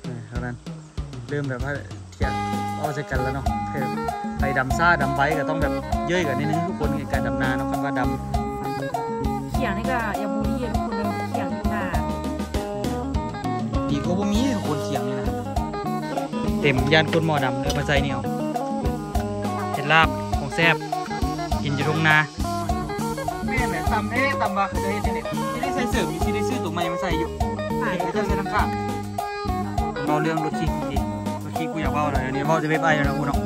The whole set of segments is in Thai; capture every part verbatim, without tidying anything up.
เท่านั้นเริ่มแบบว่าเทียงเอาใจกันแล้วเนาะไปดำซ่าดำไว้ก็ต้องแบบเย่ยกันนิดนึงทุกคนในการดำนาเนาะคำว่าดำเขียงนี่ก็อย่าบูลลี่ทุกคนเลยเขียงที่นาดีกว่าบ่มีทุกคนเขียงนี่นะเต็มยานคนหมอดำเลยมาใจเหนียวเห็ดลาบของแซ่บกินอยู่ตรงนาแม่แม่ตำได้ตำว่าเคยเห็นเด็ดที่ได้ใส่เสริมที่ได้ซื้อตัวใหม่มาใส่อยู่เด็กก็จะใส่ทั้งข้างเราเรื่องรถขี้ดีรถขี้กูอยากเบาหน่อยอันนี้เบาจะไม่ไปแล้วนะกูเนาะ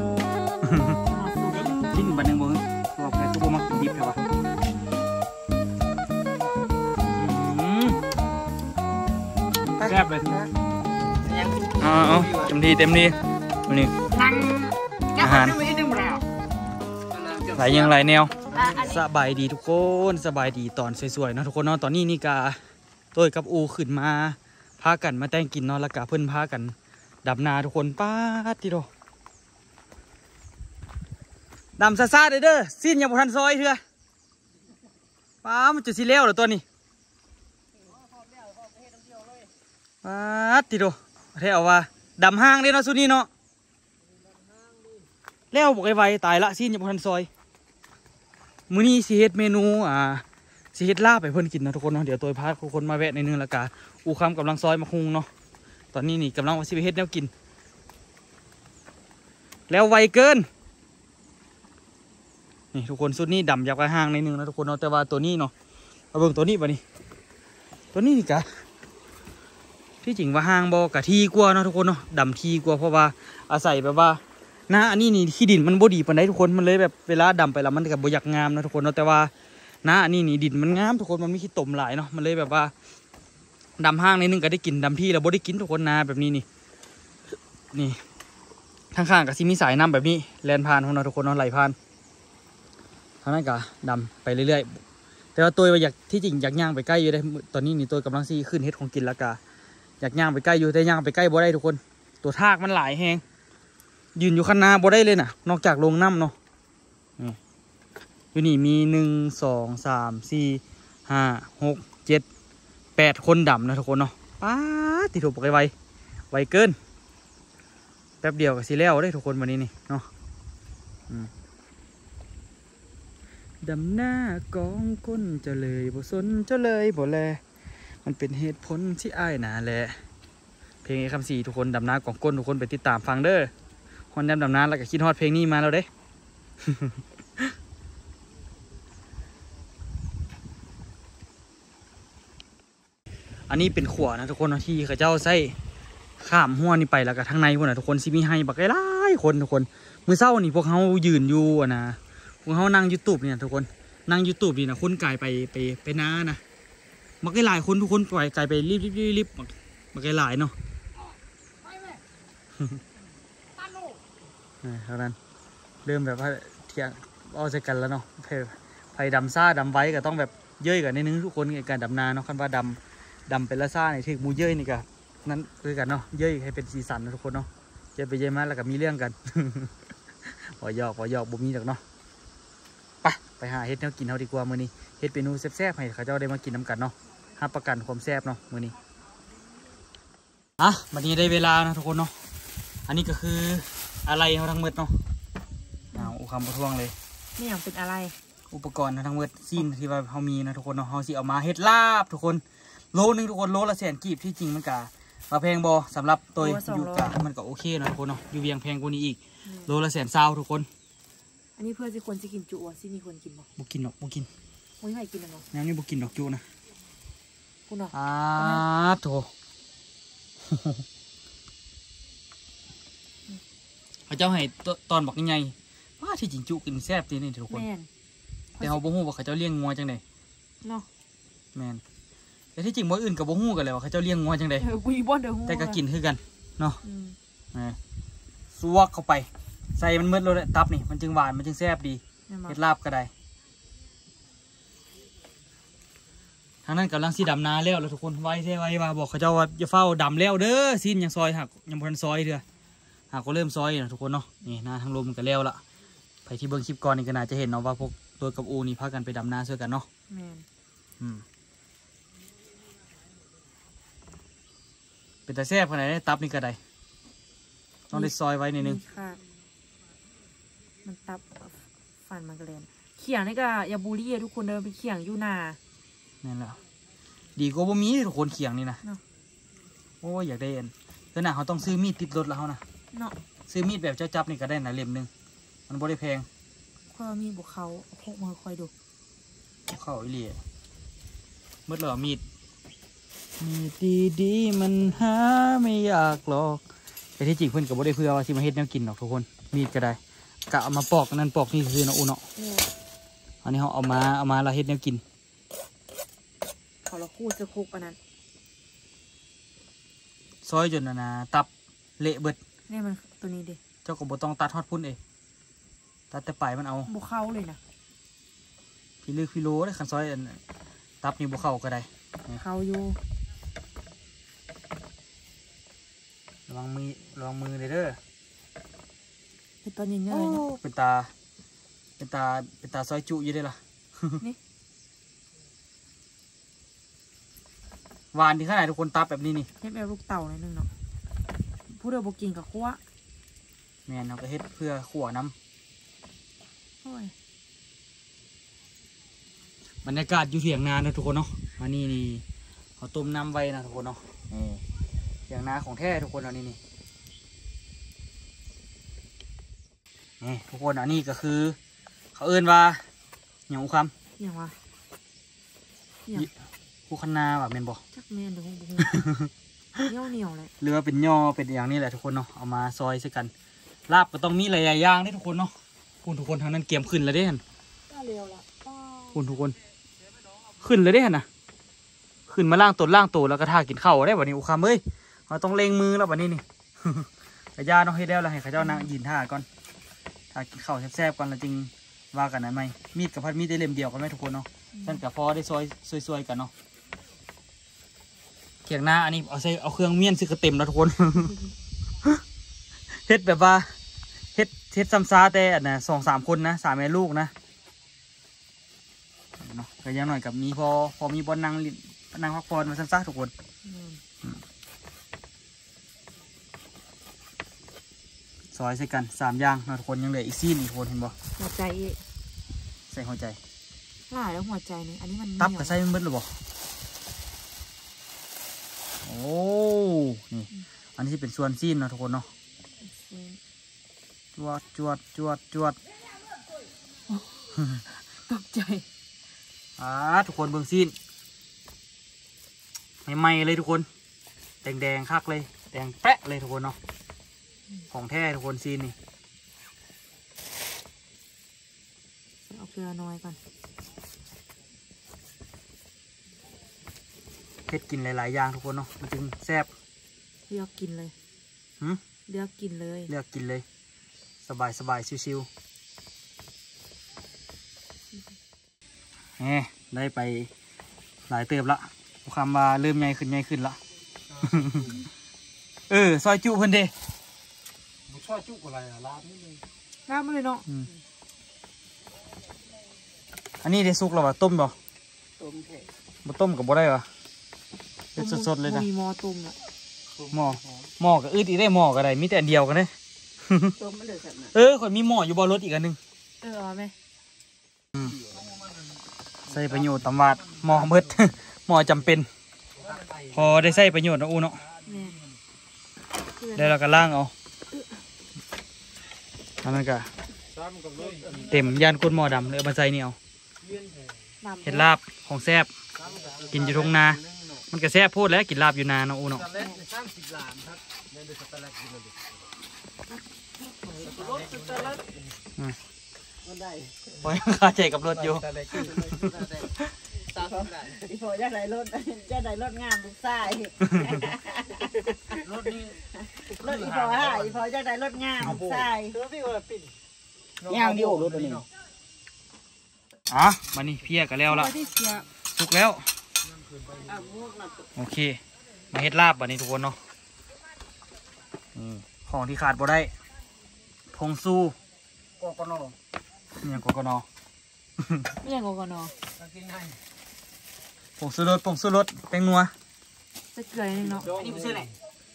ทิ้งบันหนึ่งมึงตัวแกตัวมักดิบใช่ปะแซ่บเลยอ๋อเต็มที่เต็มที่วันนี้อาหารหลายอย่างหลายแนวสบายดีทุกคนสบายดีตอนสวยๆเนาะทุกคนเนาะตอนนี้นี่กาตัวกับอูขึ้นมาพากันมาแต่งกินเนาะแล้วก็เพื่อนพากันดับนาทุกคนป้าติโดดำซาซาเด้อเด้อสิ้นยังบ่ทันซอยเถอะป้ามันจะสิเลี้ยวเหรอตัวนี้ป้าติโดเท่าว่าดำห้างเด้เนาะสุดนี้เนาะเลี้ยวบอกไอ้ไวตายละสิ้นยังบ่ทันซอยมื้อนี้สิเฮ็ดเมนูอ่าสิเฮ็ดลาบไปเพิ่นกินนะทุกคนเนาะเดี๋ยวตัวพาทุกคนมาแวะในนึงละกาอูคำกำลังซอยมะฮุงเนาะตอนนี้นี่กำลังว่าสิไปเฮ็ดแนวกินแล้วไวเกินนี่ทุกคนสุดนี้ดำยับกระห้างในนึงนะทุกคนเนาะแต่ว่าตัวนี้เนาะมาเบิ่งตัวนี้ป่ะนี่ตัวนี้นี่กะที่จริงว่าห้างบ่กะทีกว่าเนาะทุกคนเนาะดำทีกว่าเพราะว่าอาศัยแบบว่านะอันนี้นี่ขี้ดินมันบ่ดีปานใดทุกคนมันเลยแบบเวลาดำไปแล้วมันก็บ่อยากงามนะทุกคนเนาะแต่ว่านะอันนี้นี่ดินมันงามทุกคนมันมีขี้ตมหลายเนาะมันเลยแบบว่าดำห้างในนึงก็ได้กินดำที่แล้วบ่ได้กินทุกคนนะแบบนี้นี่นี่ข้างๆกับซีมีสายน้ำแบบนี้แลนผ่านของเราทุกคนเนาะไหลผ่านทางนั้นก็ดำไปเรื่อยๆแต่ว่าตัวอยากที่จริงอยากย่างไปใกล้อยู่ได้ตอนนี้นี่ตัวกำลังซีขึ้นเฮ็ดของกินแล้วก็อยากย่างไปใกล้อยู่แต่ย่างไปใกล้บ่ได้ทุกคนตัวทากมันหลายแหงยืนอยู่ข้างหน้าบ่ได้เลยน่ะนอกจากลงน้ำเนาะอยู่นี่มีหนึ่งสองสามสี่ห้าหกเจ็ดแปดคนดำนะทุกคนเนาะป้าติดถูกไปไวไวเกินแป๊บเดียวกับซีแล้วได้ทุกคนวันนี้นี่เนาะดำหน้ากองก้นจะเลยบ่สนจะเลยบ่แลมันเป็นเหตุผลที่อ้ายหนาแหละเพลงไอ้คำสี่ทุกคนดำหน้ากองก้นทุกคนไปติดตามฟังเด้อฮอนแนมดำน้ำแล้วก็คิดฮอดเพลงนี้มาแล้วเด้ อันนี้เป็นขวนะทุกคนที่เขาเจ้าใส่ข้ามหัวนี่ไปแล้วก็ทั้งในพวกน่ะทุกคนซิมีให้บักหลายคนทุกคนมือเศร้านี่พวกเขายืนอยู่นะพวกเขานั่งยูทูบเนี่ยทุกคนนั่งยูทูบนี่นะคนไกลไปไปไปน้านะบักหลายคนทุกคนปล่อยไกลไปรีบรีบรีบบักหลายเนาะเท่านั้นเริ่มแบบว่าเทียงเอาใจกันแล้วเนาะไปดำซ่าดำไว้ก็ต้องแบบเย่ยกันนิดนึงทุกคนในการดำนาเนาะคันว่าดำดำเป็นละซ่าในที่มูเย่ยนี่ก็นั่นคือกันเนาะเย่ยให้เป็นสีสันนะทุกคนเนาะเย่ยไปเย่ยมาแล้วก็มีเรื่องกันหัวหยอกหัวหยอกบุมีหรอกเนาะไปไปหาเฮ็ดแนวกินเขาดีกว่ามื้อนี้เฮ็ดเมนูแซ่บๆให้เขาเจ้าได้มากินน้ำกันเนาะหาประกันความแซ่บเนาะมื้อนี้อ่ะวันนี้ได้เวลานะทุกคนเนาะอันนี้ก็คืออะไรเขาทั้งหมดเนาะเอาอุคำประท้วงเลยนี่อย่างเป็นอะไรอุปกรณ์ทั้งหมดซีนที่ว่าเขามีนะทุกคนเนาะเขาสิเอามาเฮ็ดลาบทุกคนโลนึงทุกคนโลละแสนกีบที่จริงมันกะมาแพงบอสำหรับตัวอยู่กะมันก็โอเคนะทุกคนเนาะอยู่เวียงแพงกว่านี้อีกโลละแสนเศร้าทุกคนอันนี้เพื่อที่คนจะกินจุอ่ะที่มีคนกินบ่บุกินหรอกบุกินไม่ให้กินหรอกแนวนี้บุกินดอกจุนะกูเนาะอ่าโถเขาเจ้าให้ตอนบอกยังไงว่าที่จริงจุกินแซ่บตีนี่ทุกคนแต่เขาบ่ฮู้ว่าเขาเจ้าเลี้ยงงัวจังไดเนาะแมนแต่ที่จริงบ่อื่นกับบ่ฮู้กันเลยว่าเขาเจ้าเลี้ยงงัวจังไดแต่ก็กินคือกันเนาะสวกเข้าไปใส่มันมืดเลยตับนี่มันจึงหวานมันจึงแซ่บดีเฮ็ดลาบก็ได้ทางนั้นกำลังสีดำนาแล้วแล้วทุกคนไว้ใช่ไว้ว่าบอกเขาเจ้าว่าจะเฝ้าดำแล้วเด้อซีนยังซอยหักยังพันซอยเด้อหากก็เริ่มซอยนะทุกคนเนาะนี่นาทางลมกันแล้วละไปที่เบิ้งคลิปก่อนนี่ก็น่าจะเห็นเนาะว่าพวกตัวกับอูนี่พากันไปดำนาช่วยกันเนาะอืมเป็นเป็นตาแซ่บขนาดนี้ตับนี่ก็ได้ต้องได้ซอยไว้นิดนึงค่ะมันตับฟันมันกระเลนเขียงนี่ก็อย่าบูลลี่ทุกคนเดินไปเขียงอยู่นานั่นแหละดีกว่าบ่มีทุกคนเขียงนี่นะโอ้ยอยากได้เอ็นขนาดเขาต้องซื้อมีดติดรถแล้วเขานะเนาะซื้อมีดแบบเจ้าจับนี่ก็ได้นะเล่มหนึ่งมันบ่ได้แพงค่อยมีบุกเขาพกมือคอยดูเข้าอีเลี่ยมืดเหรอมีดมีดดีดีมันหาไม่อยากหรอกแต่ที่จริงเพื่อนกับบ่ได้เพื่อว่าสิมาเฮ็ดแนวกินหรอกทุกคนมีดก็ได้กะเอามาปอกนั่นปอกนี่คือเนาะอูเนาะอันนี้เขาเอามาเอามาเราเฮ็ดแนวกินเขาเราคู่จะคุกอันนั้นซอยจนนะตับเละเบิดนี่มันตัวนี้ดิเจ้าก็บ่ต้องตัดทอดพุ่นเองตัดแต่ปลายมันเอาบุเข้าเลยนะพี่ลึกพี่โลได้ขันซอยตับนี่บุเข้าก็ได้เข้าอยู่ระวังมือระวังมือเลยเด้อเป็นตอนยังไงเลยนะเป็นตาเป็นตาเป็นตาซอยจุอยู่ได้ล่ะนี่หวานที่ขนาดทุกคนตับแบบนี้นี่เฮ็ดแบบลูกเต่าหน่อยนึงเนาะผู้เดียวบุกินกับขั้วแม่นเราก็เฮ็ดเพื่อขั่วน้ำบรรยากาศอยู่เถียงนานะทุกคนเนาะอันนี้นี่เขาต้มน้ำไว้นะทุกคนเนาะนี่เถียงนาของแท้ทุกคนอันนี้นี่นี่ทุกคนอันนี้ก็คือเขาเอิ้นว่าเหนียวคำเหนียววะผู้คันนาแบบเมนบอกจักเมนเดี๋ยวผมเหนียวเหนียวเลยหรือว่าเป็นย่อเป็นอย่างนี้แหละทุกคนเนาะเอามาซอยใส่กันลาบก็ต้องมีหลายอย่างนี่ทุกคนเนาะคุณทุกคนทางนั้นเกียมขึ้นแล้วเด้นคุณทุกคนขึ้นเลยได้นะขึ้นมาล่างตัวล่างตัวแล้วก็ท่ากินข้าวได้แบบนี้อุคำเอ้ยเราต้องเล็งมือแล้วแบบนี้นี่ขย่าเนาะให้แล้วแล้วให้ข้าเจ้านั่งยืนท่าก่อนท่ากินข้าวแซ่บๆก่อนแล้วจริงว่ากันนะไหมมีดกับพัดมีดได้เล่มเดียวกันไหมทุกคนเนาะท่านกับพอได้ซอยซอยๆกันเนาะเถียงหน้าอันนี้เอาใส่เอาเครื่องเมี่ยนซื้อกระเต็มแล้วทุกคนเฮ็ดแบบว่าเฮ็ดเฮ็ดซ้ำซาแต่อันน่ะสองสามคนนะสามแม่ลูกนะเนาะก็ยังหน่อยกับมีพอพอมีบอลนั่งนั่งพักผ่อนมาสั้นๆทุกคนซอยใส่กันสามอย่างนะทุกคนยังเหลืออีกซีนอีกคนเห็นบ่หัวใจใส่หัวใจหลายแล้วหัวใจนี่อันนี้มันตับกับใส่มันเบิดหรือบ่โอ้นี่อันนี้เป็นส่วนซีนนะทุกคนเนาะจวดจวดจวดจวดตกใจอ่าทุกคนเบิ่งซีนใหม่ๆเลยทุกคนแดงๆคักเลยแดงแปะเลยทุกคนเนาะของแท้ทุกคนซีนนี่เอาเกลือน้อยก่อนเผ็ดกินหลายๆอย่างทุกคนเนาะมันจึงแซ่บเลือกกินเลยหืมเลือกกินเลยเลือกกินเลยสบายสบายชิวๆเฮ้ได้ไปหลายเติบละคำว่าเริ่มใหญ่ขึ้นใหญ่ขึ้นละเออซอยจุเพิ่นเด้ซอยจุอะไรอะลาบนี่เลยลาบมาเลยเนาะอันนี้ได้ซุกแล้ววะต้มบ่ต้มแค่บ่ต้มกับบ่ได้วะเป็นสดๆเลยนะมีหม้อต้มอ่ะหม้อหม้อกับอึดอีได้หม้อกับอะไรมีแต่อันเดียวกันเลยต้มมันเลยสัตว์เออคนมีหม้ออยู่บนรถอีกอันนึงเออเอาไหมใส่ประโยชน์ตำวาดหม้อเบิดหม้อจำเป็นพอได้ใส่ประโยชน์นะอูเนาะแล้วเราก็ล่างเอาทำมันก็เต็มย่านก้นหม้อดำเลยเอามาใส่นี่เอาเห็ดลาบของแซ่บกินอยู่ทุ่งนามันก็แซ่บพูดแล้วกินลาบอยู่นาเนาะอูเนาะพอยคาใจกับรถอยู่อีพอจะได้รถจะได้รถงามลูกชายรถนี่รถอีพอฮะอีพอจะได้รถงามลูกชายงามดิโอรถนี่อ่ะมานี่เพี้ยกันแล้วล่ะสุกแล้วโอเคมาเฮ็ดลาบแบบนี้ทุกคนเนาะของที่ขาดบ่ได้พงซูกกนเนี่ยกกนไม่ใช่กกนผงซูรสผงซูรสแตงนัวจะเกลือนิดเนาะนี่เป็นชื่อไหน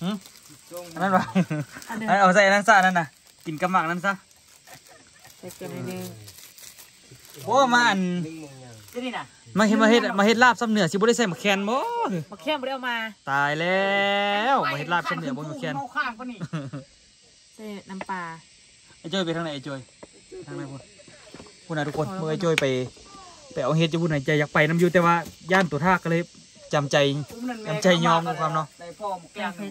หืมอันนั้นวะเอาใส่นั่นซะนั่นน่ะกินกระหมักนั่นซะใส่เกลือนิดนึงโอ้มาอันนี่น่ะมาเฮ็ดมาเฮ็ดมาเฮ็ดลาบซ้ำเหนือสิบ่ได้ใส่มะแคนบ่มาเคี่ยวบ่ได้เอามาตายแล้วมาเฮ็ดลาบซ้ำเหนือบ่มีมะแคนเข้าข้างก็นี่ใส่น้ำปลาไอ้จอยไปทางไหนไอ้จอยทางไหนพุ่นพุ่นน่ะทุกคนเมื่อไอ้จอยไปไปเอาเฮ็ดจะพุ่นไหนใจอยากไปน้ำอยู่แต่ว่าย่านตัวท่าก็เลยจำใจจำใจยอมกับความเนาะในพ่อมแกง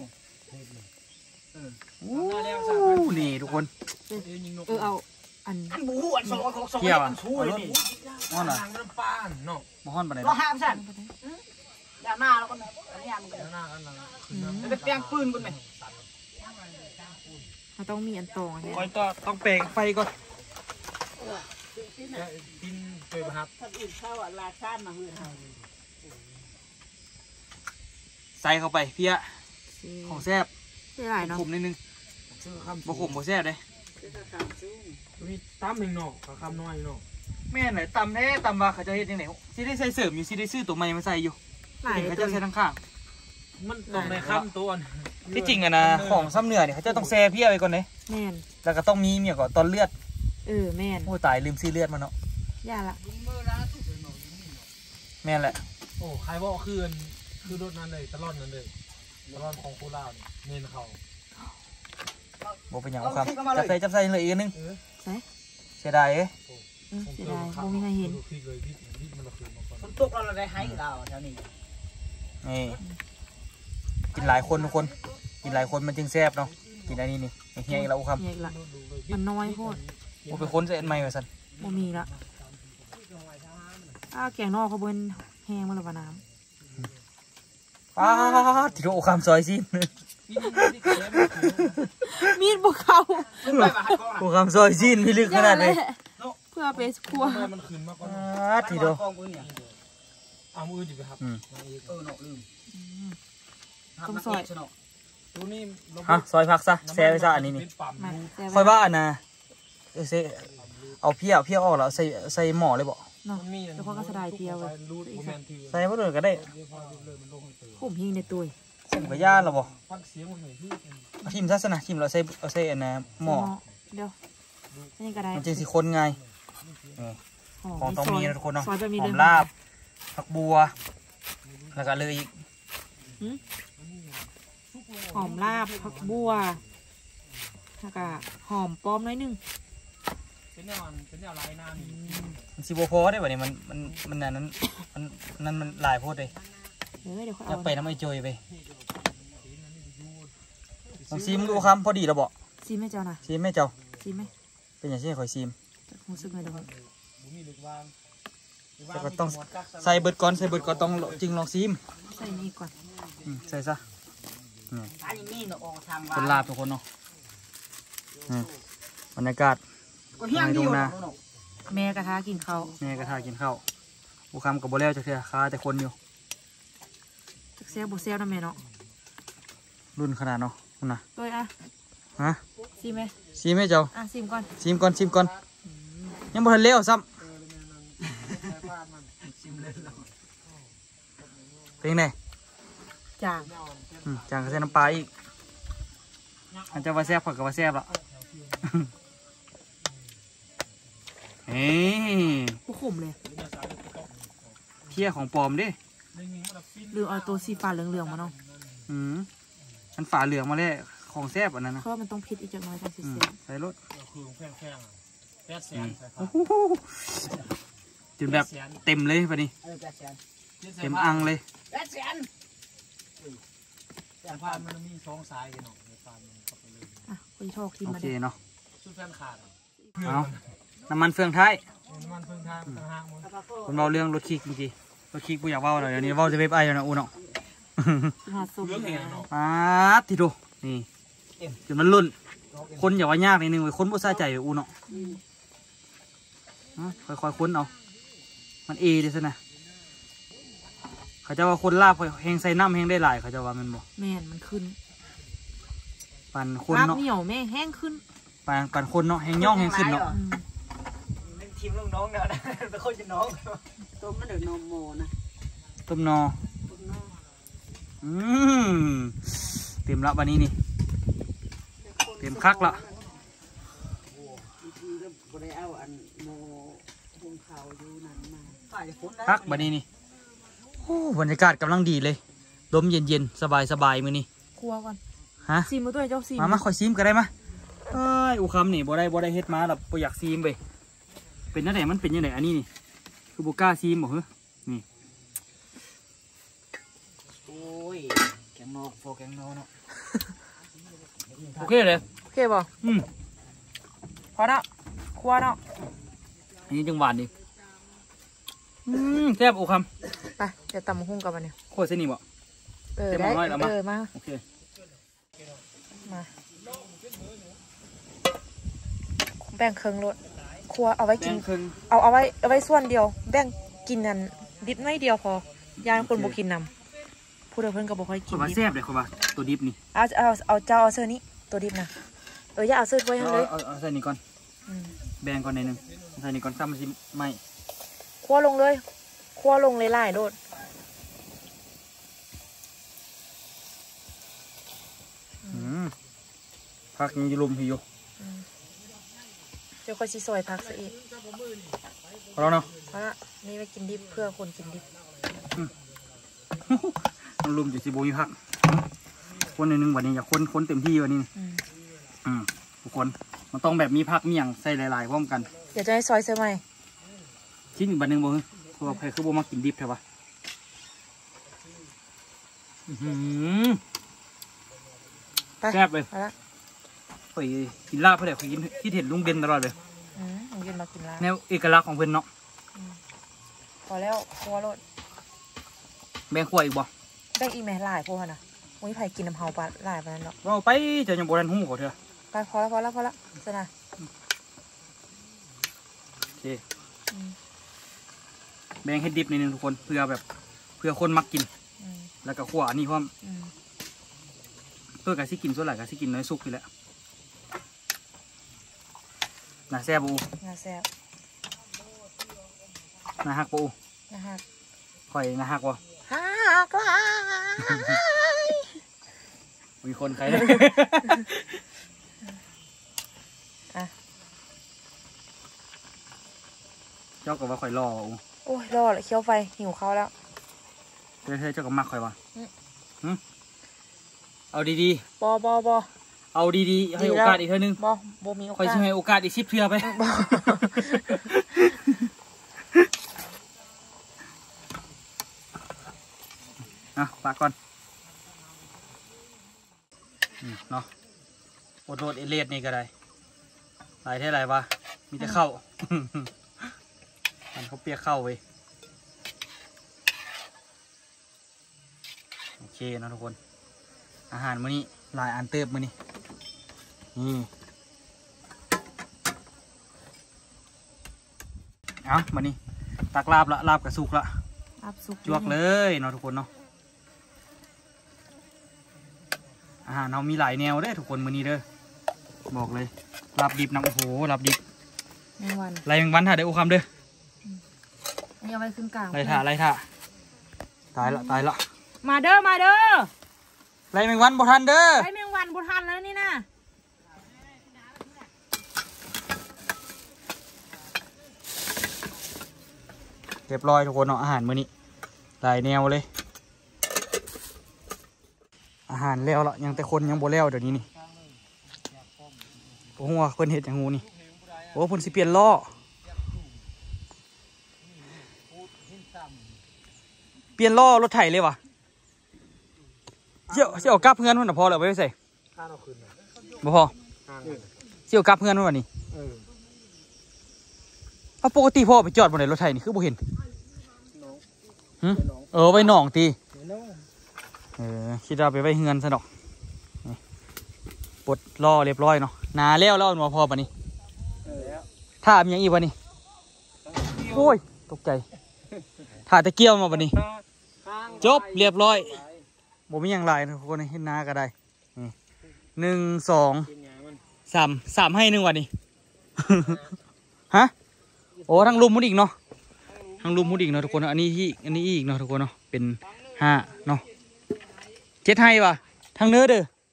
อู้นี่ทุกคนเออเอาอันอันบูอันสองของสองเกี่ยวอ่ะมันช่วยนี่ฮ้อนอ่ะทางน้ำปลาเนาะบ่ฮ้อนปานใดก็นะห้ามสั่นอย่าหน้าแล้วก็อันนี้มันหน้าอันนั้นแล้วก็แกงปืนกันไหมเราต้องมีอันตองอันนี้คอยต่อต้องแปลงไฟก่อนกินเจอครับถ้าอื่นเข้าอ่ะลาซ่านมาหื้อเฮาใส่เข้าไปเพี้ยของแซ่บใส่หลายเนาะขมนิดนึงชื่อคำบ่ขมบ่แซ่บเด้มีตั้มหนึ่งเนาะคำน้อยเนาะแม่นไหนตำแท้ตำว่าเขาจะเฮ็ดจังได๋สิได้ใส่เสริมอยู่สิได้ซื้อตัวใหม่มาใส่อยู่หลายเห็นเขาตัจะวใส่ทั้งข้างมันต้องในคำตัวที่จริงอะนะของซ้ำเหนือเนี่ยเขาจะต้องแซ่เพี้ยไว้ก่อนเด้แม่นแล้วก็ต้องมีเมียก่อนตอนเลือดเออแม่นโอ้ตายลืมซื้อเลือดมาเนาะย่าละแม่นแหละโอ้ใครบอกคือคือรถนั้นเลยตลอดนั้นเลยตลอดของโคราชเน้นเขาบ่เป็นหยังครับจับใส่จับใส่เลยอีกอันนึงใส่เสียดายเอ้เออเสียดายบ่มีใครเห็นฝนตกเราได้ให้เราแถวนี้นี่กินหลายคนทุกคนกินหลายคนมันจึงแซ่บเนาะกินอันนี้นี่เฮียอีกแล้วครับเฮียอีกละมันน้อยโพดบ่ไปค้นใส่อันใหม่ว่าซั่นบ่มีละอ้าแกงนอกเขาเบิ้นแห้งมาแล้วว่าน้ป๊าดที่โตคำซอยซินำมีดบ่เข้าโตคำซอยซินมีลึกขนาดเลยเพื่อไปครัวมันคืนมากกว่าป๊าดที่โตเอามืออยู่ครับอืมเออเนาะลืมต้องซอยตัวนี้ฮะซอยพักซะแซ่ไว้ซะอันนี้นี่มาแซ่บค่อยว่าอันน่ะเออเซเอาเพี้ยเอาเพี้ยออกแล้วใส่ใส่หม้อเลยบ่เนาะแล้วก็กระดาษเพียวเลยใส่บ่เลยก็ได้ผมหิงในตัวใส่กระย่านแล้วบ่ฟังเสียงมันหน่อยที่เอาทิ่มซะซะนะทิ่มแล้วใส่เอาใส่อันน่ะหม้อเดี๋ยวนี่ก็ได้มันจึงสิคนง่ายนี่หอมของต้องมีนะทุกคนเนาะซอยแบบนี้หอเลยมลาบผักบัวแล้วก็เลยอีกหอมลาบผักบัวแล้วก็หอมป้อมน้อยหนึงเป็นแนวเป็นแนวลายน้ำนี่มันสิบ่พอได้บ่นี่มันมันมันอันนั้นมันนั่นมันหลายโพดเลยเดี๋ยวเดี๋ยวเขาอเอายากไปน้ำไอ้โจยไปลองซีมดูคำพอดีแล้วบ่ซีไหมเจ้าน่ะซีมแม่เจ้าซีไหมเป็นอย่างเช่นข่อยซีมรู้สึกไงเดี๋ยวแต่ก็ต้องใส่เบิดก่อนใส่เบิดก่อนต้องจึงลองซีมใส่นี่ก่อนอืมใส่ซะนี่อันนี้เนาะออกทางเป็นลาบทุกคนเนาะนี่บรรยากาศก็เฮี้ยงดีอยู่เนาะแม่กระทะกินข้าวแม่กระทากินข้าวบุคำกับโบแล้วจะเสียค้าแต่คนอยู่จักเซลบุเซลนะแม่เนาะรุ่นขนาดเนาะคุณน่ะตัวอ่ะฮะซีไหมซีมให้เจ้าอ่ะซีมก่อนซีมก่อนซีมก่อนยังบ่ทันเลี้ยวซ้ำเป็นไงจางอืมจางกระเซ็นน้ำปลาอีกอันจะว่าแซ่บผักกับว่าแซ่บละ เฮ้ยผู้ขมเลยเที่ยของปลอมดิลืมเอาตัวสีฟ้าเหลืองๆมาเนาะอืมมันฝาเหลืองมาเลยของแซ่บอันนั้นนะเพราะว่ามันต้องพิษอีกจักหน้อยจังสิอืมเสียใส่รถคือแพงแพงแปดแสนโอ้โหจนแบบเต็มเลยปะนี่เออแปดแสนเต็มอังเลยแปดแสนแต่ฟาร์มมันมีสองสายเนาะในฟาร์มมันเข้าไปเลยอ่ะคุยโชคทีมโอมาเคเด้เนาะสุดแฟนขาดเอาน้ำมันเฟืองท้ายน้ำมันเพิ่งทางต่างหากมันคนเบาเรื่องรถคิกจริงๆรถคิกกูอยากเบาเลยเดี๋ยวนี้เบาจะเว็บไอแล้วนะอูเนาะหาสุกเรื่องเองเนาะอ่าทีดูนี่จนมันลุ่นคนอย่าว่ายากนิดนึงเว้ยคนบ่ซาใจเว้ยอูเนาะอ่ะค่อยๆค้นเอามันเอเด้ซะนะเขาจะว่าคนลาบแหงใส่น้ำแหงได้หลายเขาจะว่ามันบ่แม่นมันขึ้นปั่นคนลาบเนาะเหนียวแม่แห้งขึ้นปั่นปั่นคนเนาะแหงย่องแหงขึ้นเนาะอืมเป็นทีมลูกน้องเนาะเป็นคนจะน้องต้มมันเดือดนมโมนะต้มนออืมเต็มละวันนี้นี่เต็มคักละคักวันนี้นี่โอ้บรรยากาศกำลังดีเลยลมเย็นๆสบายๆมือนี่ครัวก่อนฮะซีมมาด้วยเจ้าซีมมามาคอยซีมก็ได้มาเอ้ยอุคำนี่บ่ได้บ่ได้เฮ็ดมาหรอกบ่อยากซีมไปเป็นยังไงมันเป็นยังไงอันนี้นี่คือบ่กล้าซีมบ่เหรอนี่โอ้ยแกงนอกโฟแกงนอกเนาะโอเคเลยโอเคบ่อืมพอเนาะครัวเนาะอันนี้จังหวานดิอืมแซ่บอุคไปเดี๋ยวตำหุ้งกับมันเนี่ยำโคตรเส้นนี่บ่เออเต็มได้ร้อยแล้วมั้ยเออมาโอเคมาแบ่งเครื่องรถครัวเอาไว้แกกินงครึ่งเอาเอาไว้เอาไว้ส่วนเดียว แบ่งกินนั่นดิบไม่เดียวพอยายคนบ่กินนำผู้เดียวเพิ่นก็บ่ค่อยคกินนว่าดิบแซ่บเลยคนว่าตัวดิบนี่เอาเอาเอาเจ้าเอาเสื้อนี้ตัวดิบนะเอออย่าเอาเสื้อไว้เอาเลยเอาเอาใส่นี่ก่อนอืมแบ่งก่อนหน่อยหนึงใส่นี่ก่อนซ้ำมันสิไหม่ครัวลงเลยครัวลงเลยไล่โดดอืมผักยังอยู่ลุมอยู่อืมเดี๋ยวก็สิซอยผักซะอีกพอแล้วเนาะเพราะนี่ไว้กินดิบเพื่อคนกินดิบมันลุมอยู่สิโบอยู่พักคนหนึ่งวันนี้อยากคนคนเต็มที่วันนี้อืมอืมทุกคนมันต้องแบบมีพักมีอย่างใส่หลายๆพร้อมกันเดี๋ยวจะให้ซอยเสื้อใหม่ชิ้นอีกบันหนึ่งบ่คือคือว่าใครคือโบมากินดิบใช่ปะอื้อหือไปแซ่บเลยเอาละไปกินลาบเพื่อนเคยกินที่เห็นลุงเด่นตลอดเลยอืมหนูกินมากินแล้วแนวเอกลักษณ์ของเพื่อนเนาะพอแล้วครัวรถแบ่งขั้วอีกบ่แบ่งอีแม่หลายพวกน่ะอุ้ยไผ่กินน้ำเฮาปลาหลายปานนั้นเนาะเราไปเจะยังโบราณหุ้มขอเถอะไปพอแล้วพอแล้วพอแล้วสนะโอเคแบ่งให้ดิบนิดนึงทุกคนเพื่อแบบเพื่อคนมักกินอืมแล้วก็ขั้วอันนี้พร้อมอืมเพื่อกะสิกินส่วนหลายกะสิกินน้อยสุกอยู่แล้วน่าแซ่บปูน่าแซ่บน่าฮักปูนะฮะข่อยน่าฮักวะฮักลายมีคนใครอ่ะเจ้าก็ว่าข่อยรอวะอูโอ้ยรอเลยเคี้ยวไฟหิวข้าวแล้วเธอเธอเจ้าก็มักข่อยวะอืมหึเอาดีบอบอบอๆเอาดีๆให้โอกาสอีกเท่านึงบอบอมีโอข่อยกาสจะให้โอกาสอีกสิบเทื่อไปบออ่ะปากก่อนอืมเนาะโอดโรดเอเลดนี่ก็ได้หลายเท่าไหร่วะมีแต่เข้า มันเขาเปียกเข้าเว้ยโอเคเนาะทุกคนอาหารมื้อนี้หลายอันเติบมื้อนี้นี่เอามื้อนี้ตักลาบละลาบกับสุกละอับสุกจวกเลยเนาะทุกคนเนาะอาหารเรามีหลายแนวเด้อทุกคนมื้อนี้เด้อบอกเลยลาบดิบนะโอ้โหลาบดิบแมงวันไรแมงวันถ่าได้อุคำเด้ออันนี้เอาไว้ขึ้นกลางไรถ่าไรถ่าตายละตายละมาเด้อมาเด้อไรแมงวันบ่ทันเด้อไอ้แมงวันบุทันแล้วนี่นะเรียบร้อยทุกคนเนาะอาหารมื้อนี้หลายแนวเลย อาหารแล้วละยังแต่คนยังบ่แล้วเดี๋ยวนี้นี่โอ้โหเพิ่นเฮ็ดอย่างงูนี่โอ้เพิ่นสิเปลี่ยนล้อเปลี่ยนล้อรถไถเลยวะเสี่ยวเสี่ยวกลับเพื่อนมันน่ะพอแล้วไปใส่ข้าวเอาคืนหน่อยบ่พอข้าวเสี่ยวกลับเพื่อนมันวะนี่เออเอาปกติพ่อไปจอดบนไหนรถไถนี่คือบ่เห็นน้องหึไปน้องเออไว้หนองตีไปน้องเออคิดว่าไปไว้เฮือนซะดอกนี่ปลดล้อเรียบร้อยเนาะนาแล้วแล้วหนูพอปะนี่เออแล้วถ้ามีอย่างอีกวะนี่โอ้ยตกใจถ้าตะเกียวมาปะนี่จบเรียบร้อยบ่มีอย่างไรนะทุกคนเห็นหน้าก็ได้นี่หนึ่งสองกินยามันสามสามให้หนึ่งวันนี้ ฮะโอ้ทั้งลุมมุดอีกเนาะทั้งลุมมุดอีกเนาะทุกคนอันนี้ที่อันนี้อีกเนาะทุกคนเนาะเป็นห้าเนาะเจ็ดให้ปะทั้งเนื้อเด้อ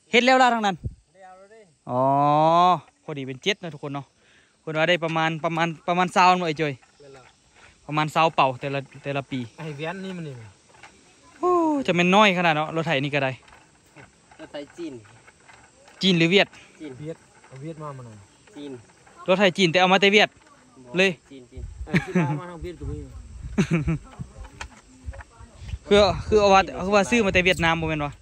เฮ็ดแล้วล่ะทางนั้นอ๋อพอดีเป็นเจ็ดนะทุกคนเนาะคนว่าได้ประมาณประมาณประมาณเศร้าหน่อยเจยประมาณเศร้าเป่าแต่ละแต่ละปีไอ้เวียนนี่มันนี่โอ้จะเป็นน้อยขนาดเนาะรถไถนี่ก็ได้รถไถจีนจีนหรือเวียดจีนเวียดเอาเวียดมามันหน่อยจีนรถไถจีนแต่เอามาแต่เวียด เลยจีนจีนไอ้ที่มาทางเวียดตรงนี้คือคือเอาว่าคือว่าซื้อมาแต่เวียดนามโมเมนต์วะ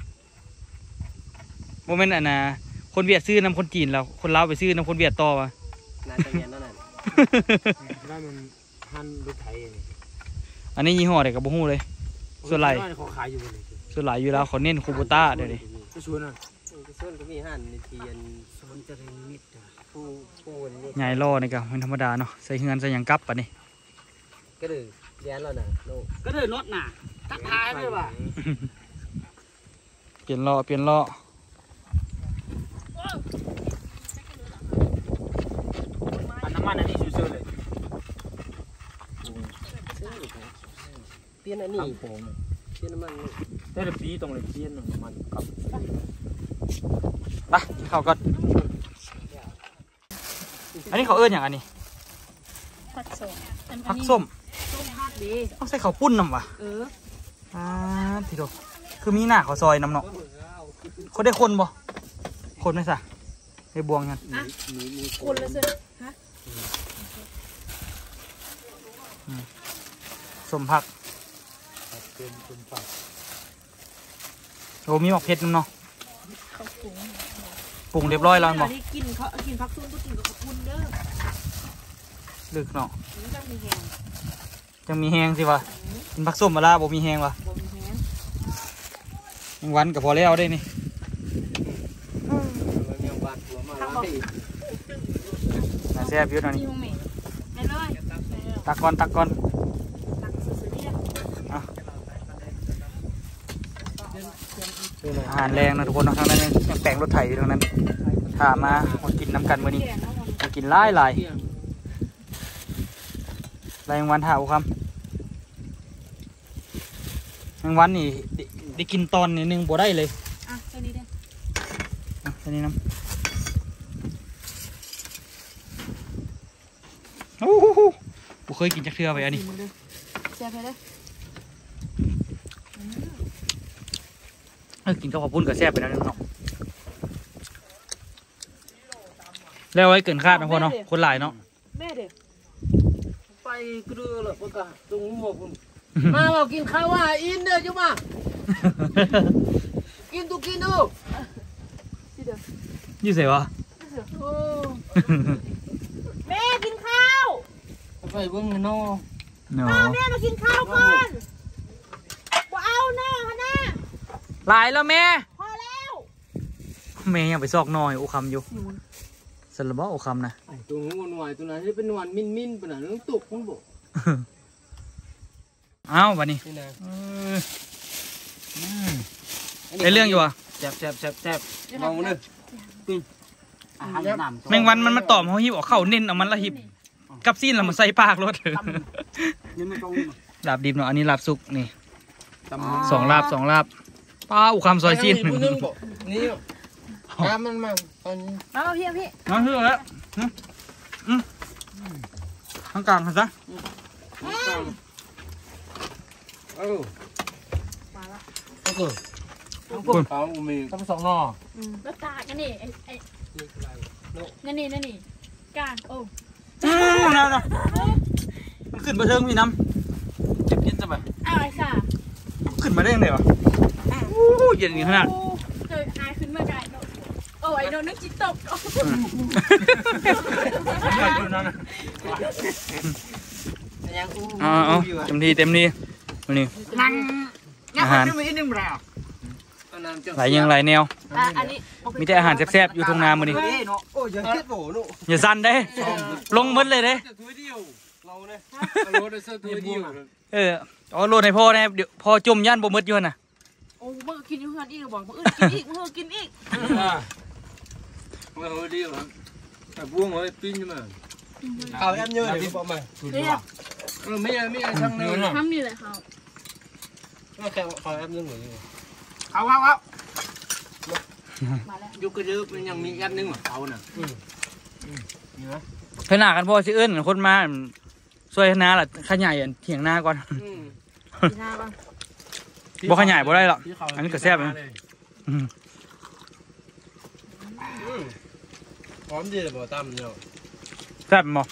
โมเมนต์อันน่ะคนเวียดซื้อนำคนจีนแล้วคนลาวไปซื้อนำคนเวียดต่อวะน่าจะเวียนนั่นน่ะได้มันหันรถไถอันนี้ยี่ห้ออะไรกับบุ้งเลย ส่วนไหลเขาขายอยู่เลยส่วนหลายอยู่แล้วเขาเน้นคูโบต้าเดี๋ยวนี้ก็ชวนน่ะส่วนก็มีหันในเทียนส่วนจะเรนมิดผู้ผู้นี่ใหญ่ล่อนี่ก็เป็นธรรมดาเนาะใส่เฮือนใส่หยังกลับปะนี่ก็เลยเวียนแล้วน่ะโลก็เลยรถน่ะทักทายเลยว่ะเปลี่ยนล้อเปลี่ยนล้ออันน้ำมันอันนี้ซื้อเลยเปลี่ยนอันนี้ผมเปลี่ยนน้ำมันนี่แต่ละปีตรงเลยเปลี่ยนน้ำมันครับไปกินข้าวก่อนอันนี้เขาเอื้อนอย่างอันนี้ผักส้มผักส้มต้มผักดีต้องใส่ข้าวปุ้นนำวะเอออ่าทีเดียวคือมีหน้าเขาวซอยน้ำเนาะเขาได้คนบ่คนไหมสะได้บวงกันคนละเสื้อฮะสมผักเป็นเป็นฝักโอ้มีหมอกเผ็ดนำเนาะข้าวปุ้งปรุงเรียบร้อยแล้วบอกที่กินเขากินผักซุ่มก็กินกับข้าวปุ้นเด้อลึกเนาะมันจะมีแหงจังมีแหงสิวะกินผักส้มมาละบ่มีแหงวะบ่มีแหงยังวันกับพอแล้วได้นี่มันยังบาดหัวมาแล้วน่าแซ่บอยู่เนาะนี่ที่ห้องแม่ไปเลยตักก่อนตักก่อนตักซื้อๆเนี่ยอาหารแรงนะทุกคนเนาะทางนั้นยังแปลงรถไถอยู่ทางนั้นถ้ามามากินน้ำกันมื้อนี้แกงเนาะมากินหลายหลายหลายวันถ่าอุคำแมงวันนี่ได้ได้กินตอนนิดนึงบ่ได้เลยอ่ะตัวนี้เด้ออ่ะแค่นี้น้ำโอ้โหบ่เคยกินจักเทื่อไปอันนี้มึงเด้อแซ่บไปเด้อเออกินข้าวผัดปุ้นกับแซ่บไปแล้วเนาะแล้วไว้เกินคาดนะพ่อเนาะคนหลายเนาะแม่เด้อไปเกลือเลยพวกกะตรงหัวคุณมาบอกกินข้าวว่าอินเด้อจุ๊มากินตุกินดูที่เด้อยี่เสียวะโอ้แม่กินข้าวไปเบิ่งเนาะเนาะแม่มากินข้าวก่อนบ่เอาเนาะฮะนะหลายแล้วแม่พอแล้วแม่ยังไปซอกหน่อยโอคำอยู่สลับบ่โอคำนะตัวงูหน่วยตัวนั้นที่เป็นหนวลมิ้นมิ้นปะน่ะต้องตกมันบ่อ้าววันนี้นี่นะเออได้เรื่องอยู่อ่ะแซ่บแซ่บแซ่บแซ่บมองเลยปิ้งอาหารน้ำแมงวันมันมาตอมเขาหิบออกเข้าเน้นเอามันละหิบกับซีนแล้วมันใส่ปากรถนี่มันตรงลาบดิบเนาะอันนี้ลาบสุกนี่ตำสองลาบสองลาบป้าอุคำซอยซีนผู้นึงบ่นี่ตามมันมาตอนนี้มาเอาพี่เอาพี่น้องเชื่อแล้วอืมอืมข้างกลางค่ะจ๊ะเออมาละก็คือทั้งพวกเขามีทั้งสองนอแล้วตากันนี่ไอ้ไอ้นั่นนี่นั่นนี่กางโอ้อืมนั่นนะมันขึ้นมาเทิงพี่น้ำเจ็บยิดจะไปอ้าวไอ้ซ่าขึ้นมาได้ยังไงวะโอ้เย็นขนาดโอ้เคยอายขึ้นมาไกลโดนโอ้ไอ้โดนนึกจิตตกยังอู้อ๋อเอาเต็มที่เต็มที่วันนี้นั่งอาหารไม่ได้แล้วหลายอยังหลายแนวอ่ะอันนี้มีแต่อาหารแซ่บๆอยู่ทุ่งนามื้อนี้โอ้ยยังคิดโหนูอย่าสั่นเด้ ลงหมดเลยเด้ถ้วยเดียวเราเนี่ยรถได้สักถ้วยเดียวเออเอาโลดให้พ่อนะเดี๋ยวพ่อจมย่านบ่หมดอยู่หั่นน่ะโอ้มึงกินอยู่เฮือนอีกบอกมึงอื่นกินอีกมึงกินอีกมาถ้วยเดียวแต่พวงเฮ้ยปิ้งมาข้าวแอมเยอะเลยบอกมาเนี่ยเออไม่ใช่ไม่ใช่ช่างเนื้อทำนี่เลยเขาก็แค่ข้าวแอมเยอะหน่อยเอาเอาเอายุกกระดึบมันยังมีอันนึงเหรอเขาน่ะนี่นะเพื่อนหน้ากันพ่อสิเอิ้นคนมาช่วยนาล่ะขยายอันเถียงหน้าก่อนที่หน้าบ้างบ่ขยายบ่ได้หรอกอันนี้ก็แซ่บนะอืมพร้อมดีเลยบ่ตั้มเนี่ยแซ่บบ่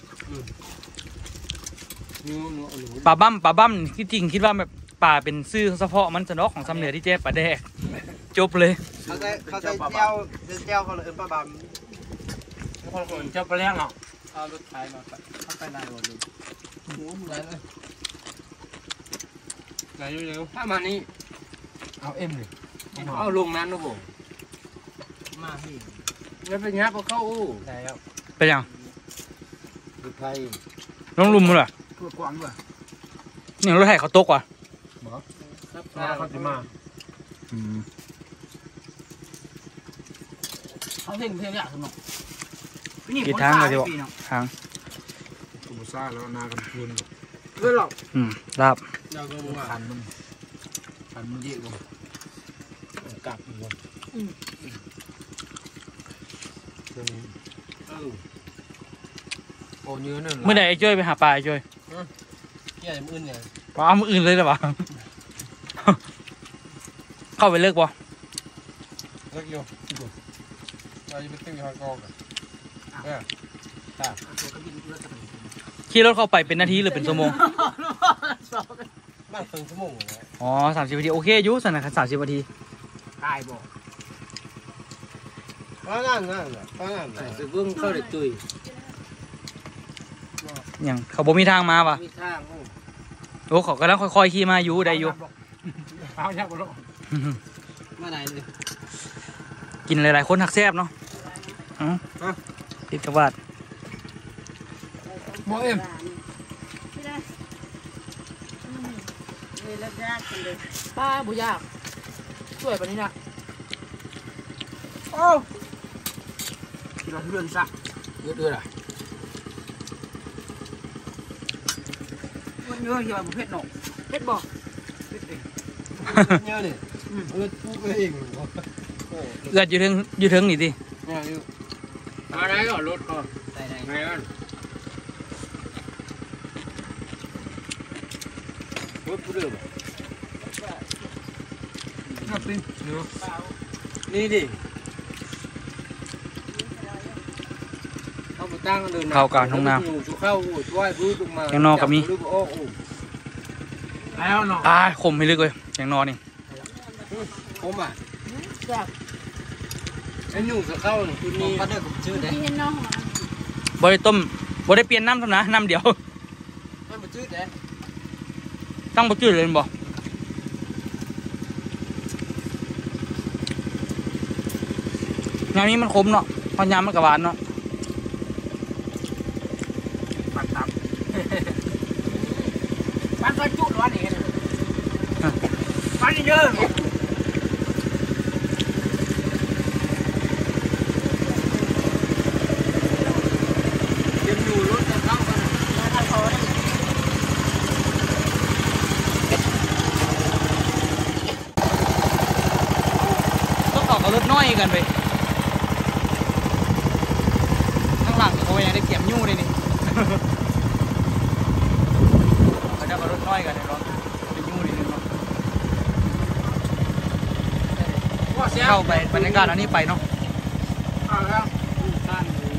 นูนูหนูปลาบั้มปลาบั้มที่จริงคิดว่าแบบปลาเป็นซื่อเฉพาะมันจะนอกของสำเหนือที่เจ๊ปลาแดกจบเลยเขาใส่เขาใส่เจ้าเจ้าเขาเลยป้าบัมคนคนเจ้าปลาแรกเนาะเอารถไถมาเข้าไปได้หมดเลยโอ้โหไหนเลยไหนอยู่เร็วถ้ามานี่เอาเอ็มเลยเอาลงนั้นนะผมมาพี่แล้วเป็นงับเขาเข้าอู้ใช่แล้วเป็นยังรถไทยลงลุมมั้งเหรอตัวกว้างด้วยเนี่ยรถไถเขาตกว่ะเขาจะมาอืมเขาเพ่งเพ่งอยากสนุกกี่ทางเลยดีวะทางกูซ่าแล้วนากันคืนไม่หรอกอืมลาบเดี๋ยวก็มาขันมันขันมันเยอะกว่ากลับอีกวันโอ้เนื้อเนี่ยเมื่อใดไอ้จ้อยไปหาปลาไอ้จ้อยแก่มือเนี่ยปลาเอามืออื่นเลยหรอวะ เข้าไปเลิกบ่เลิกอยู่เราจะไปตื้อฮากอกอ่ะเออขี่รถเข้าไปเป็นนาทีหรือเป็นชั่วโมงมากถึงชั่วโมงเลยอ๋อสามสิบนาทีโอเคอยุสันนะครับสามสิบนาทีตายบ่ป้านั่นนั่นแหละป้านั่นใส่เบื้องเข้าได้ตุยอย่างเขาบ่มีทางมาว่ะมีทางโอ้เขากำลังค่อยๆขี่มาอยู่ได้อยู่เอาแยกบ่ลงมาไหนเลยกินหลายๆคนหักแซ่บเนาะเอ้าติดกระบาดบ่เอ็มไม่ได้เลยแล้วยากกันเลยป้าบุยากสวยปะนี้นะโอ้กินเราเพื่อนซะเยอะด้วยอ่ะมันเยอะที่ว่าบุฟเฟ่ต์หนกเพชรบอกเยอะนี่เออพูดเองเอือดอยู่ถึงอยู่ถึงนี่ดิเนี่ยอยู่มาไหนก็รถก็ใส่ไหนไงกันรถผู้เดือบนี่ดิเข้าไปตั้งเดินชุเข้าช่วยพื้นลงมาแล้วเนาะอ่าขมให้ลึกเลยอย่างนอนนี่ผมอ่ะแบบไอ้หนุ่มจะเข้าคือนี่ก็ได้ผมชื่อได้ที่เห็นน้องของมันบ่ได้ต้มบ่ได้เปลี่ยนน้ำทำนะน้ำเดียวมันผมชื่อได้ตั้งบ่จืดเลยบ่งานนี้มันขมเนาะพอยามมันกระหวานเนาะปัดตับปัดก็จุดร้อนเองปัดเยอะยังอยู่รถจะเข้ากันแล้วถ้าเขาได้ต้องออกกับรถน้อยกันไปข้างหลังเขายังได้เก็บยู่เลยนี่ เขาจะมารถน้อยกันเลยเนาะไปยู่นิดนึงเนาะเข้าไปบรรยากาศอันนี้ไปเนาะเอาแล้วด้านนี้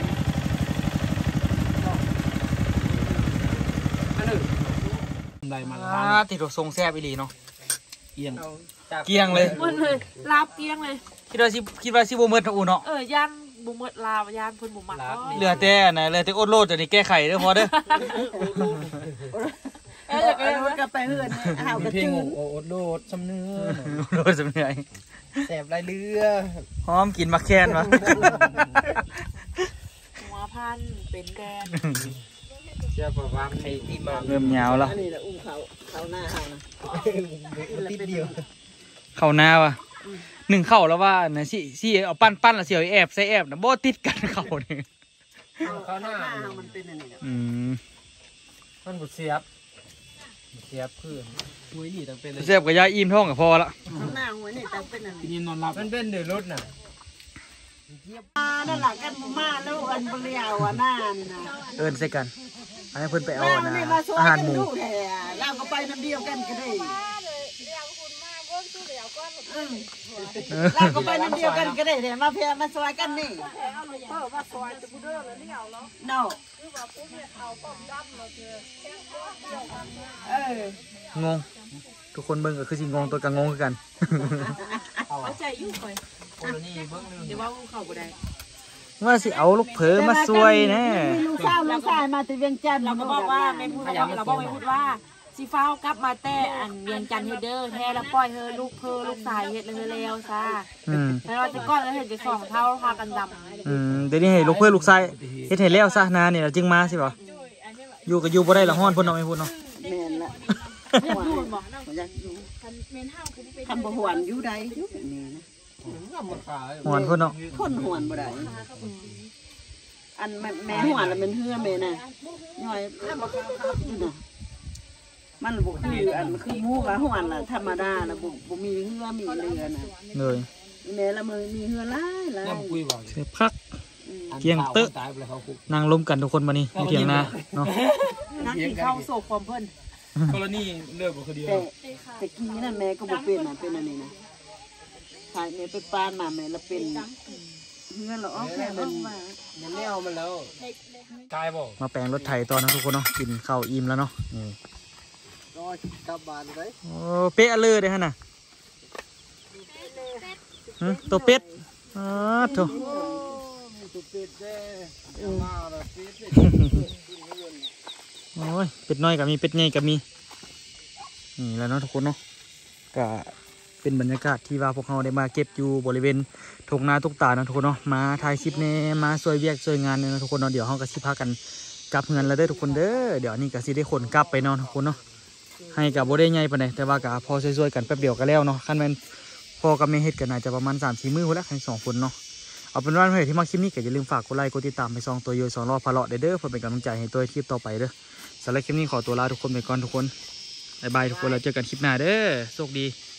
อันหนึ่งได้มาอ่าติดรถทรงแซ่บอีหลีเนาะเกียงเอาจากเกียงเลยมันเลยลาบเกี้ยงเลยคิดว่าสิคิดว่าสิบ่เมิดอูเนาะเออย่านบุเมดลาวย่านเพิ่นบุมักก็เหลือแต่นะเหลือแต่อดโลดจะนี่แก้ไขเด้อพอเด้อเออไปรถก็ไปเฮือนหาวกระเพลงจืนโอ้โอดโลดซ้ำเนื้อโลดสำเนียงแสบลายเรือหอมกินมักแคนวะหัวพันเป็นแกนเชื่อป่าวไอ้ที่มาเริ่มยาวแล้วอันนี้แหละอุ้มเขาเขาหน้าเขานะติดเดียวเข้าหน้าวะหนึ่งเข้าแล้วว่านะสิสิเอาปั้นปั้นแล้วเสียวแอบใส่แอบนะบ่ติดกันเข้านี่เขาหน้าเขามันเป็นอันนี้นะอืมมันบุเสียบเสียบเพื่อนมวยนี่ต้องเป็นเสียบกับยาอิ่มท้องกับพอละเขาหน้าหัวนี่ตั้งเป็นอันนี้ยินนอนหลับมันเป็นเดือดรถน่ะมานั่นแหละกันมาแล้วอันเปรี้ยวอ่ะหน้านี่นะเอิ้นใส่กันให้เพิ่นไปเอาเรานะเนี่ยมาช่วยอาหารกันหมูดูแท้เราก็ไปน้ำเดียวกันก็ได้อืมเราก็ไปน้ำเดียวกันก็ได้แต่มาเพียมาช่วยกันนี่เออมาช่วยจะกูเด้อเลยนี่เอาแล้วเนาะเอองงทุกคนเบิ่งก็คือสิงงตัวก็งงคือกันเอาใจอยู่คอยคนนี้เบิ้งเดี๋ยวว่าเข้าบ่ได้ว่าสิเอาลูกเผอมาซวยแน่มีลูกสาวลูกชายมาแต่เวียงจันทน์เราก็บอกว่าไม่พูดเราเราบอกไม่พูดว่าสิฟ้าวกลับมาแต่อันเวียงจันทน์เฮดเดอร์แท้แล้วปล่อยเธอลูกเพอลูกสายเฮ็ดเลยแล้วซะอืมแล้วเราจะก้อนแล้วเห็นจะสองเท่าพากันดำอืมเดี๋ยวนี้ให้ลูกเผอลูกชายเฮ็ดให้แล้วซะนาเนี่ยจึงมาสิบ่อยู่ก็อยู่บ่ได้ละฮ้อนเพิ่นเนาะไม่พูดเนาะแม่นละหวานอยากอยู่คันบ่หวนอยู่ใดอยู่แบบนี้นะฮ้อนเพิ่นเนาะคนหวนบ่ได้อันแม่แม่หวนแล้วมันเฮือแม่น่ะย่อยอยู่น่ะมันบ่คืออันคือหมูกับหวนล่ะธรรมดาน่ะบ่บ่มีเฮือมีเรือน่ะเลยแม่ละมือมีเฮือหลายหลายย่ำคุยบ่เสียพักอืมเกียงเตอะตายไปแล้วเขาคุกนั่งล้มกันทุกคนมานี่อยู่เถียงนาเนาะนั่งกินข้าวโศกความเพิ่นกรณีเลิกบ่คือเดียวแต่แต่กี้นั่นแม่ก็บ่เป็นน่ะเป็นอันนี้นะถ่ายแม่ไปปานมาแม่ละเป็นเฮือละออกแค่มันมามันไม่เอามันแล้วกายบ่มาแปลงรถไถตอนนั้นทุกคนเนาะกินข้าวอิ่มแล้วเนาะนี่รอกลับบ้านเลยโอ้เป๊ะเลยเด้อฮะน่ะหึตัวเป็ดอ๋อโถตุกเป็ดแด้มาแล้วเป็ดโอ้ยเป็ดน้อยก็มีเป็ดใหญ่ก็มีนี่แหล้วเนาะทุกคนเนาะก็เป็นบรรยากาศที่ว่าพวกเราได้มาเก็บอยู่บริเวณทุ่งนาทุกตาเนาะทุกคนเนาะมาถ่ายคลิปแน่มาช่วยเวียกช่วยงานเนี่ยเนาะทุกคนเนาะเดี๋ยวเราก็สิพากันกลับเงินแล้วเด้อทุกคนเด้อเดี๋ยวนี้ก็สิได้ขนกลับไปเนาะทุกคนเนาะให้กับบ่ได้ใหญ่ปานใดแต่ว่าก็พอช่วยๆกันแป๊บเดียวก็แล้วเนาะคันแม่นพ่อกับแม่เฮ็ดกันน่าจะประมาณ สามสี่ มื้อพุ่นละทั้งสองคนเนาะเอาเป็นว่าเพื่อนที่มาคลิปนี้ก็อย่าลืมฝากกดไลค์กดติดตามไปซองตัวโยสองรอบพาเลาะเด้อเด้อเพื่อเป็นกำลังใจให้ตัวคลิปต่อไปเด้อสำหรับคลิปนี้ขอตัวลาทุกคนไปก่อนทุกคนบ๊ายบายทุกคนแล้วเจอกันคลิปหน้าเด้อโชคดี